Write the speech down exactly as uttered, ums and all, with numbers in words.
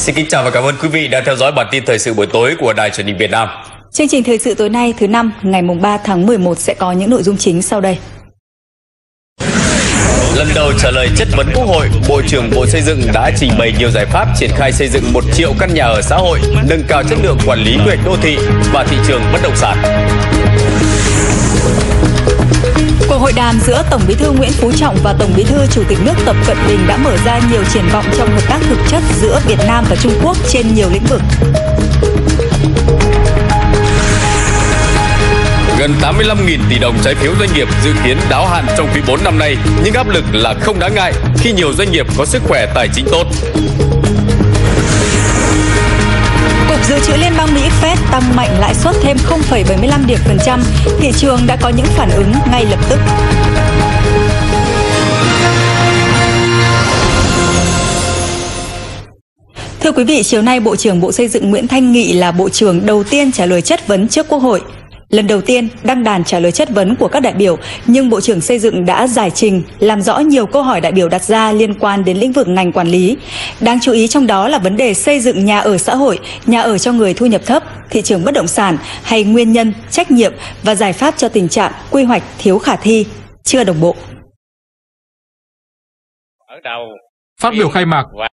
Xin kính chào và cảm ơn quý vị đã theo dõi bản tin thời sự buổi tối của Đài Truyền hình Việt Nam. Chương trình thời sự tối nay thứ năm ngày ba tháng mười một sẽ có những nội dung chính sau đây. Lần đầu trả lời chất vấn Quốc hội, Bộ trưởng Bộ Xây dựng đã trình bày nhiều giải pháp triển khai xây dựng một triệu căn nhà ở xã hội, nâng cao chất lượng quản lý quy hoạch đô thị và thị trường bất động sản. Cuộc hội đàm giữa Tổng Bí thư Nguyễn Phú Trọng và Tổng Bí thư Chủ tịch nước Tập Cận Bình đã mở ra nhiều triển vọng trong hợp tác thực chất giữa Việt Nam và Trung Quốc trên nhiều lĩnh vực. Gần tám mươi lăm nghìn tỷ đồng trái phiếu doanh nghiệp dự kiến đáo hạn trong quý bốn năm nay, nhưng áp lực là không đáng ngại khi nhiều doanh nghiệp có sức khỏe tài chính tốt. Cục Dự trữ Liên bang Mỹ Fed tăng mạnh lãi suất thêm không phẩy bảy mươi lăm điểm phần trăm, thị trường đã có những phản ứng ngay lập tức. Thưa quý vị, chiều nay Bộ trưởng Bộ Xây dựng Nguyễn Thanh Nghị là Bộ trưởng đầu tiên trả lời chất vấn trước Quốc hội. Lần đầu tiên đăng đàn trả lời chất vấn của các đại biểu, nhưng Bộ trưởng Xây dựng đã giải trình, làm rõ nhiều câu hỏi đại biểu đặt ra liên quan đến lĩnh vực ngành quản lý. Đáng chú ý trong đó là vấn đề xây dựng nhà ở xã hội, nhà ở cho người thu nhập thấp, thị trường bất động sản hay nguyên nhân, trách nhiệm và giải pháp cho tình trạng quy hoạch thiếu khả thi, chưa đồng bộ. Phát biểu khai mạc,